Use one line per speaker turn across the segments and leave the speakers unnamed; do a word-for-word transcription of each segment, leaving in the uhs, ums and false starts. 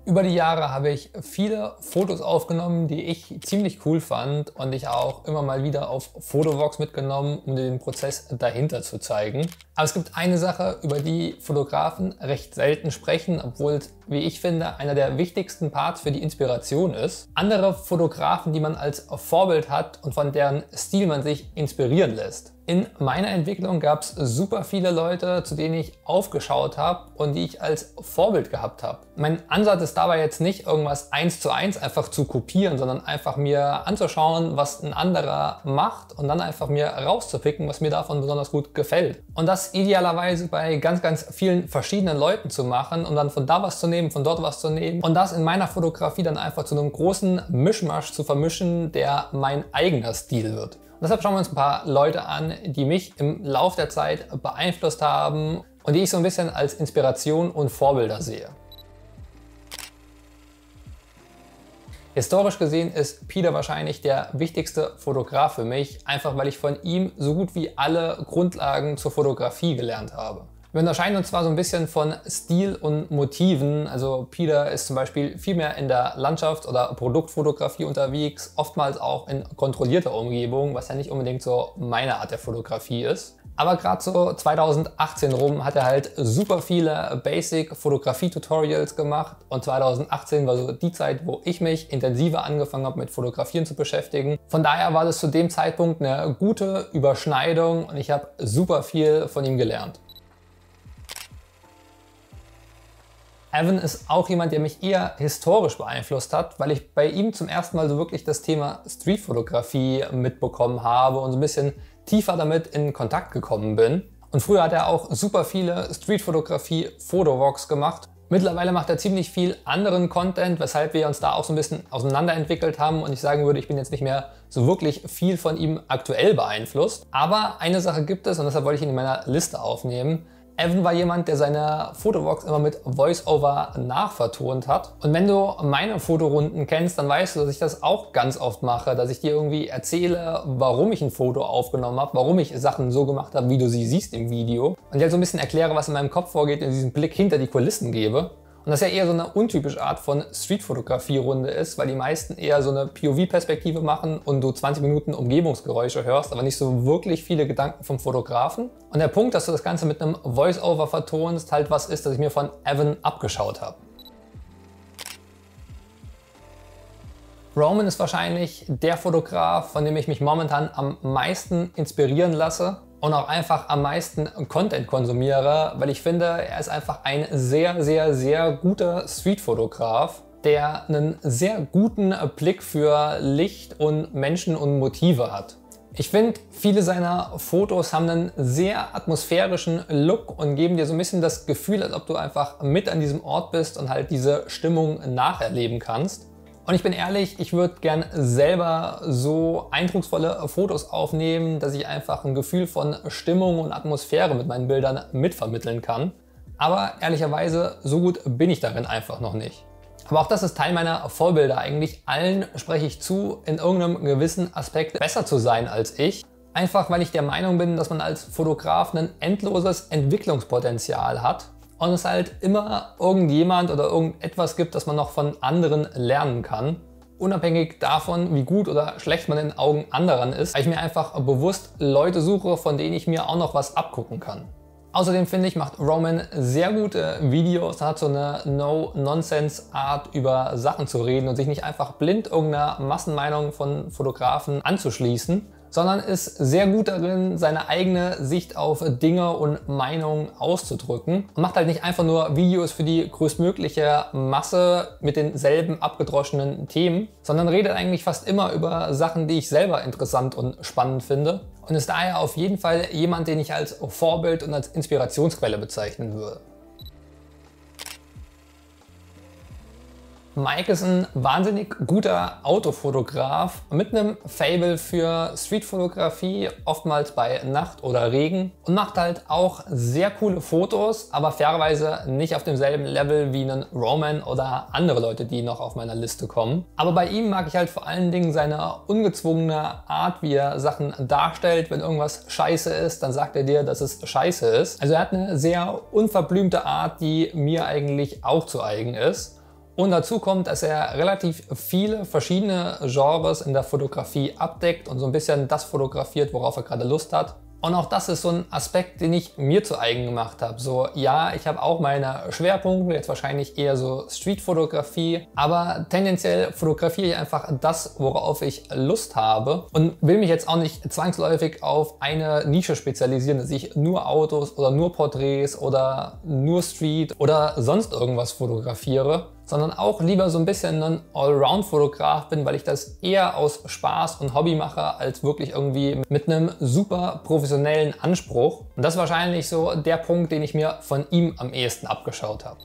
Über die Jahre habe ich viele Fotos aufgenommen, die ich ziemlich cool fand und ich auch immer mal wieder auf Fotovox mitgenommen, um dir den Prozess dahinter zu zeigen. Aber es gibt eine Sache, über die Fotografen recht selten sprechen, obwohl es, wie ich finde, einer der wichtigsten Parts für die Inspiration ist. Andere Fotografen, die man als Vorbild hat und von deren Stil man sich inspirieren lässt. In meiner Entwicklung gab es super viele Leute, zu denen ich aufgeschaut habe und die ich als Vorbild gehabt habe. Mein Ansatz ist dabei jetzt nicht irgendwas eins zu eins einfach zu kopieren, sondern einfach mir anzuschauen, was ein anderer macht und dann einfach mir rauszupicken, was mir davon besonders gut gefällt. Und das idealerweise bei ganz, ganz vielen verschiedenen Leuten zu machen, um dann von da was zu nehmen, von dort was zu nehmen und das in meiner Fotografie dann einfach zu einem großen Mischmasch zu vermischen, der mein eigener Stil wird. Und deshalb schauen wir uns ein paar Leute an, die mich im Lauf der Zeit beeinflusst haben und die ich so ein bisschen als Inspiration und Vorbilder sehe. Historisch gesehen ist Peter wahrscheinlich der wichtigste Fotograf für mich, einfach weil ich von ihm so gut wie alle Grundlagen zur Fotografie gelernt habe. Wir unterscheiden uns zwar so ein bisschen von Stil und Motiven, also Peter ist zum Beispiel viel mehr in der Landschafts- oder Produktfotografie unterwegs, oftmals auch in kontrollierter Umgebung, was ja nicht unbedingt so meine Art der Fotografie ist. Aber gerade so zweitausendachtzehn rum hat er halt super viele Basic-Fotografie-Tutorials gemacht und zweitausendachtzehn war so die Zeit, wo ich mich intensiver angefangen habe mit Fotografieren zu beschäftigen. Von daher war das zu dem Zeitpunkt eine gute Überschneidung und ich habe super viel von ihm gelernt. Evan ist auch jemand, der mich eher historisch beeinflusst hat, weil ich bei ihm zum ersten Mal so wirklich das Thema Streetfotografie mitbekommen habe und so ein bisschen tiefer damit in Kontakt gekommen bin. Und früher hat er auch super viele Streetfotografie-Fotovox gemacht. Mittlerweile macht er ziemlich viel anderen Content, weshalb wir uns da auch so ein bisschen auseinanderentwickelt haben und ich sagen würde, ich bin jetzt nicht mehr so wirklich viel von ihm aktuell beeinflusst. Aber eine Sache gibt es und deshalb wollte ich ihn in meiner Liste aufnehmen. Evan war jemand, der seine Fotovox immer mit Voice-Over nachvertont hat. Und wenn du meine Fotorunden kennst, dann weißt du, dass ich das auch ganz oft mache, dass ich dir irgendwie erzähle, warum ich ein Foto aufgenommen habe, warum ich Sachen so gemacht habe, wie du sie siehst im Video. Und dir halt so ein bisschen erkläre, was in meinem Kopf vorgeht und diesen Blick hinter die Kulissen gebe. Und das ja eher so eine untypische Art von Streetfotografie-Runde ist, weil die meisten eher so eine P O V-Perspektive machen und du zwanzig Minuten Umgebungsgeräusche hörst, aber nicht so wirklich viele Gedanken vom Fotografen. Und der Punkt, dass du das Ganze mit einem Voice-Over vertonst, halt was ist, das ich mir von Evan abgeschaut habe. Roman ist wahrscheinlich der Fotograf, von dem ich mich momentan am meisten inspirieren lasse und auch einfach am meisten Content konsumiere, weil ich finde, er ist einfach ein sehr, sehr, sehr guter Streetfotograf, der einen sehr guten Blick für Licht und Menschen und Motive hat. Ich finde, viele seiner Fotos haben einen sehr atmosphärischen Look und geben dir so ein bisschen das Gefühl, als ob du einfach mit an diesem Ort bist und halt diese Stimmung nacherleben kannst. Und ich bin ehrlich, ich würde gern selber so eindrucksvolle Fotos aufnehmen, dass ich einfach ein Gefühl von Stimmung und Atmosphäre mit meinen Bildern mitvermitteln kann. Aber ehrlicherweise, so gut bin ich darin einfach noch nicht. Aber auch das ist Teil meiner Vorbilder. Eigentlich allen spreche ich zu, in irgendeinem gewissen Aspekt besser zu sein als ich. Einfach weil ich der Meinung bin, dass man als Fotograf ein endloses Entwicklungspotenzial hat. Und es halt immer irgendjemand oder irgendetwas gibt, das man noch von anderen lernen kann. Unabhängig davon, wie gut oder schlecht man in den Augen anderen ist, weil ich mir einfach bewusst Leute suche, von denen ich mir auch noch was abgucken kann. Außerdem finde ich, macht Roman sehr gute Videos, hat so eine No-Nonsense-Art über Sachen zu reden und sich nicht einfach blind irgendeiner Massenmeinung von Fotografen anzuschließen, sondern ist sehr gut darin, seine eigene Sicht auf Dinge und Meinungen auszudrücken und macht halt nicht einfach nur Videos für die größtmögliche Masse mit denselben abgedroschenen Themen, sondern redet eigentlich fast immer über Sachen, die ich selber interessant und spannend finde und ist daher auf jeden Fall jemand, den ich als Vorbild und als Inspirationsquelle bezeichnen würde. Mike ist ein wahnsinnig guter Autofotograf mit einem Faible für Streetfotografie, oftmals bei Nacht oder Regen und macht halt auch sehr coole Fotos, aber fairerweise nicht auf demselben Level wie einen Roman oder andere Leute, die noch auf meiner Liste kommen. Aber bei ihm mag ich halt vor allen Dingen seine ungezwungene Art, wie er Sachen darstellt. Wenn irgendwas scheiße ist, dann sagt er dir, dass es scheiße ist. Also er hat eine sehr unverblümte Art, die mir eigentlich auch zu eigen ist. Und dazu kommt, dass er relativ viele verschiedene Genres in der Fotografie abdeckt und so ein bisschen das fotografiert, worauf er gerade Lust hat. Und auch das ist so ein Aspekt, den ich mir zu eigen gemacht habe. So, ja, ich habe auch meine Schwerpunkte, jetzt wahrscheinlich eher so Streetfotografie, aber tendenziell fotografiere ich einfach das, worauf ich Lust habe und will mich jetzt auch nicht zwangsläufig auf eine Nische spezialisieren, dass ich nur Autos oder nur Porträts oder nur Street oder sonst irgendwas fotografiere, sondern auch lieber so ein bisschen ein Allround-Fotograf bin, weil ich das eher aus Spaß und Hobby mache, als wirklich irgendwie mit einem super professionellen Anspruch. Und das ist wahrscheinlich so der Punkt, den ich mir von ihm am ehesten abgeschaut habe.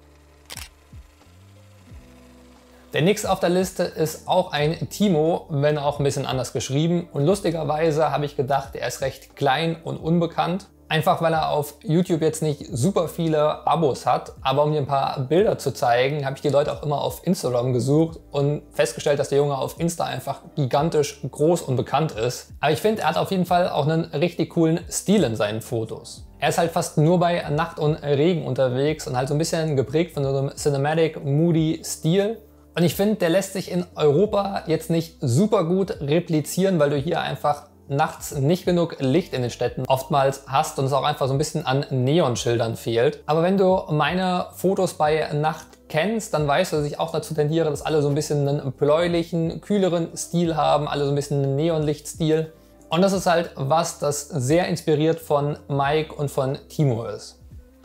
Der nächste auf der Liste ist auch ein Timo, wenn auch ein bisschen anders geschrieben. Und lustigerweise habe ich gedacht, er ist recht klein und unbekannt. Einfach weil er auf YouTube jetzt nicht super viele Abos hat, aber um dir ein paar Bilder zu zeigen, habe ich die Leute auch immer auf Instagram gesucht und festgestellt, dass der Junge auf Insta einfach gigantisch groß und bekannt ist. Aber ich finde, er hat auf jeden Fall auch einen richtig coolen Stil in seinen Fotos. Er ist halt fast nur bei Nacht und Regen unterwegs und halt so ein bisschen geprägt von so einem Cinematic, moody Stil. Und ich finde, der lässt sich in Europa jetzt nicht super gut replizieren, weil du hier einfach nachts nicht genug Licht in den Städten oftmals hast und es auch einfach so ein bisschen an Neonschildern fehlt. Aber wenn du meine Fotos bei Nacht kennst, dann weißt du, dass ich auch dazu tendiere, dass alle so ein bisschen einen bläulichen, kühleren Stil haben, alle so ein bisschen einen Neonlichtstil. Und das ist halt was, das sehr inspiriert von Mike und von Timo ist.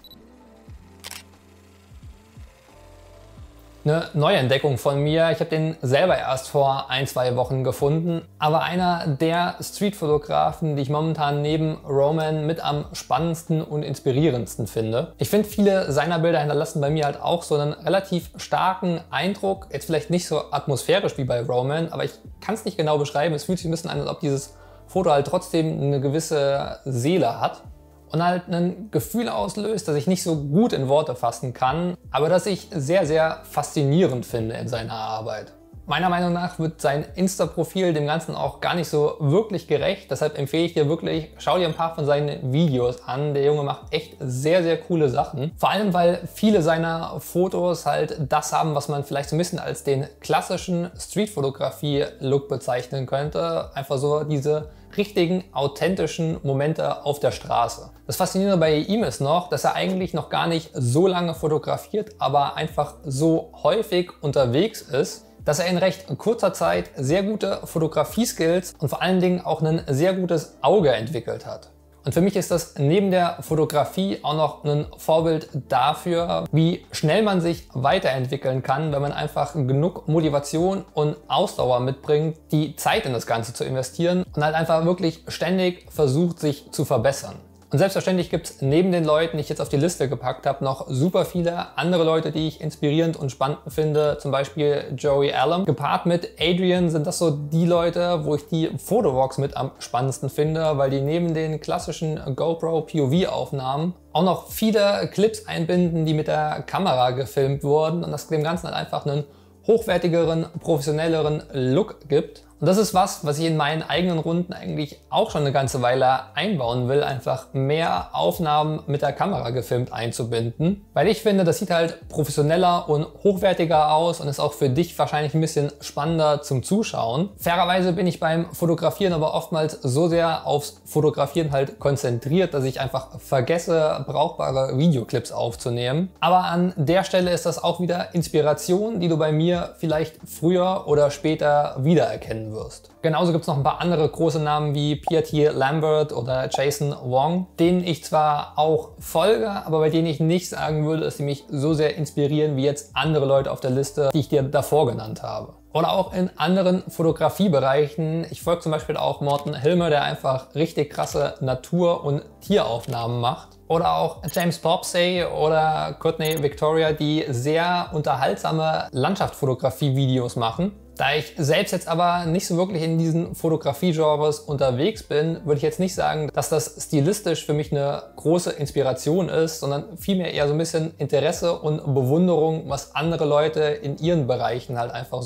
Eine Neuentdeckung von mir. Ich habe den selber erst vor ein, zwei Wochen gefunden, aber einer der Streetfotografen, die ich momentan neben Roman mit am spannendsten und inspirierendsten finde. Ich finde, viele seiner Bilder hinterlassen bei mir halt auch so einen relativ starken Eindruck. Jetzt vielleicht nicht so atmosphärisch wie bei Roman, aber ich kann es nicht genau beschreiben. Es fühlt sich ein bisschen an, als ob dieses Foto halt trotzdem eine gewisse Seele hat. Und halt ein Gefühl auslöst, das ich nicht so gut in Worte fassen kann, aber das ich sehr, sehr faszinierend finde in seiner Arbeit. Meiner Meinung nach wird sein Insta-Profil dem Ganzen auch gar nicht so wirklich gerecht, deshalb empfehle ich dir wirklich, schau dir ein paar von seinen Videos an. Der Junge macht echt sehr, sehr coole Sachen. Vor allem, weil viele seiner Fotos halt das haben, was man vielleicht so ein bisschen als den klassischen Street-Fotografie-Look bezeichnen könnte. Einfach so diese richtigen, authentischen Momente auf der Straße. Das Faszinierende bei ihm ist noch, dass er eigentlich noch gar nicht so lange fotografiert, aber einfach so häufig unterwegs ist, dass er in recht kurzer Zeit sehr gute Fotografie-Skills und vor allen Dingen auch ein sehr gutes Auge entwickelt hat. Und für mich ist das neben der Fotografie auch noch ein Vorbild dafür, wie schnell man sich weiterentwickeln kann, wenn man einfach genug Motivation und Ausdauer mitbringt, die Zeit in das Ganze zu investieren und halt einfach wirklich ständig versucht, sich zu verbessern. Und selbstverständlich gibt es neben den Leuten, die ich jetzt auf die Liste gepackt habe, noch super viele andere Leute, die ich inspirierend und spannend finde. Zum Beispiel Joey Allen. Gepaart mit Adrian sind das so die Leute, wo ich die Fotowalks mit am spannendsten finde, weil die neben den klassischen GoPro P O V-Aufnahmen auch noch viele Clips einbinden, die mit der Kamera gefilmt wurden und das dem Ganzen halt einfach einen hochwertigeren, professionelleren Look gibt. Und das ist was, was ich in meinen eigenen Runden eigentlich auch schon eine ganze Weile einbauen will, einfach mehr Aufnahmen mit der Kamera gefilmt einzubinden. Weil ich finde, das sieht halt professioneller und hochwertiger aus und ist auch für dich wahrscheinlich ein bisschen spannender zum Zuschauen. Fairerweise bin ich beim Fotografieren aber oftmals so sehr aufs Fotografieren halt konzentriert, dass ich einfach vergesse, brauchbare Videoclips aufzunehmen. Aber an der Stelle ist das auch wieder Inspiration, die du bei mir vielleicht früher oder später wiedererkennen wirst. Genauso gibt es noch ein paar andere große Namen wie P R T Lambert oder Jason Wong, denen ich zwar auch folge, aber bei denen ich nicht sagen würde, dass sie mich so sehr inspirieren wie jetzt andere Leute auf der Liste, die ich dir davor genannt habe. Oder auch in anderen Fotografiebereichen. Ich folge zum Beispiel auch Morten Hilmer, der einfach richtig krasse Natur- und Tieraufnahmen macht. Oder auch James Popsey oder Courtney Victoria, die sehr unterhaltsame Landschaftsfotografie-Videos machen. Da ich selbst jetzt aber nicht so wirklich in diesen Fotografie-Genres unterwegs bin, würde ich jetzt nicht sagen, dass das stilistisch für mich eine große Inspiration ist, sondern vielmehr eher so ein bisschen Interesse und Bewunderung, was andere Leute in ihren Bereichen halt einfach so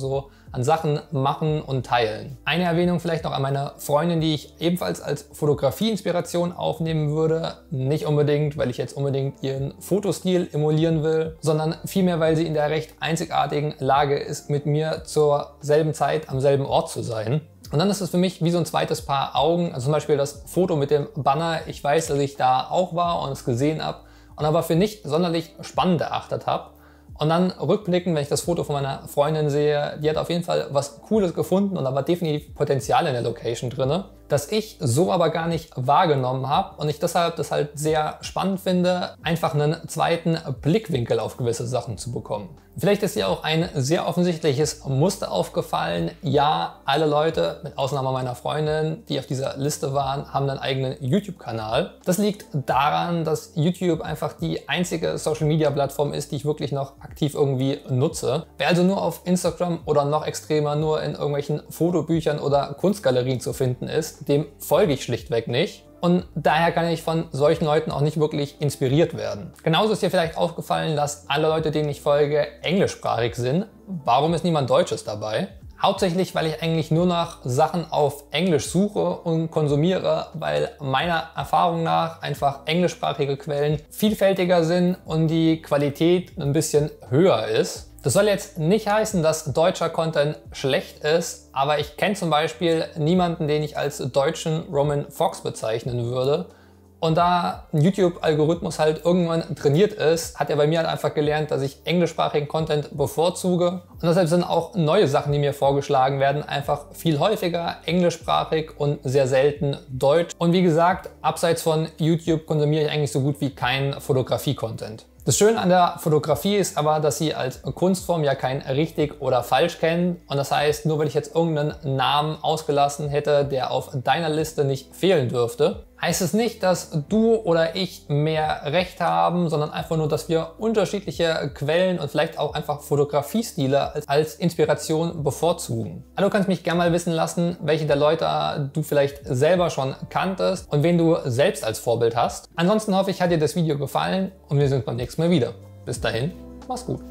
an Sachen machen und teilen. Eine Erwähnung vielleicht noch an meine Freundin, die ich ebenfalls als Fotografie-Inspiration aufnehmen würde. Nicht unbedingt, weil ich jetzt unbedingt ihren Fotostil emulieren will, sondern vielmehr, weil sie in der recht einzigartigen Lage ist, mit mir zur selben Zeit am selben Ort zu sein. Und dann ist es für mich wie so ein zweites Paar Augen. Also zum Beispiel das Foto mit dem Banner. Ich weiß, dass ich da auch war und es gesehen habe und aber für nicht sonderlich spannend erachtet habe. Und dann rückblickend, wenn ich das Foto von meiner Freundin sehe, die hat auf jeden Fall was Cooles gefunden und da war definitiv Potenzial in der Location drin, das ich so aber gar nicht wahrgenommen habe und ich deshalb das halt sehr spannend finde, einfach einen zweiten Blickwinkel auf gewisse Sachen zu bekommen. Vielleicht ist dir auch ein sehr offensichtliches Muster aufgefallen. Ja, alle Leute, mit Ausnahme meiner Freundin, die auf dieser Liste waren, haben einen eigenen YouTube-Kanal. Das liegt daran, dass YouTube einfach die einzige Social-Media-Plattform ist, die ich wirklich noch aktiv irgendwie nutze. Wer also nur auf Instagram oder noch extremer nur in irgendwelchen Fotobüchern oder Kunstgalerien zu finden ist, dem folge ich schlichtweg nicht. Und daher kann ich von solchen Leuten auch nicht wirklich inspiriert werden. Genauso ist dir vielleicht aufgefallen, dass alle Leute, denen ich folge, englischsprachig sind. Warum ist niemand Deutsches dabei? Hauptsächlich, weil ich eigentlich nur nach Sachen auf Englisch suche und konsumiere, weil meiner Erfahrung nach einfach englischsprachige Quellen vielfältiger sind und die Qualität ein bisschen höher ist. Das soll jetzt nicht heißen, dass deutscher Content schlecht ist, aber ich kenne zum Beispiel niemanden, den ich als deutschen Roman Fox bezeichnen würde. Und da ein YouTube-Algorithmus halt irgendwann trainiert ist, hat er bei mir halt einfach gelernt, dass ich englischsprachigen Content bevorzuge. Und deshalb sind auch neue Sachen, die mir vorgeschlagen werden, einfach viel häufiger englischsprachig und sehr selten deutsch. Und wie gesagt, abseits von YouTube konsumiere ich eigentlich so gut wie keinen Fotografie-Content. Das Schöne an der Fotografie ist aber, dass sie als Kunstform ja kein richtig oder falsch kennt. Und das heißt, nur weil ich jetzt irgendeinen Namen ausgelassen hätte, der auf deiner Liste nicht fehlen dürfte, heißt es nicht, dass du oder ich mehr Recht haben, sondern einfach nur, dass wir unterschiedliche Quellen und vielleicht auch einfach Fotografiestile als, als Inspiration bevorzugen. Also du kannst mich gerne mal wissen lassen, welche der Leute du vielleicht selber schon kanntest und wen du selbst als Vorbild hast. Ansonsten hoffe ich, hat dir das Video gefallen und wir sehen uns beim nächsten Mal wieder. Bis dahin, mach's gut.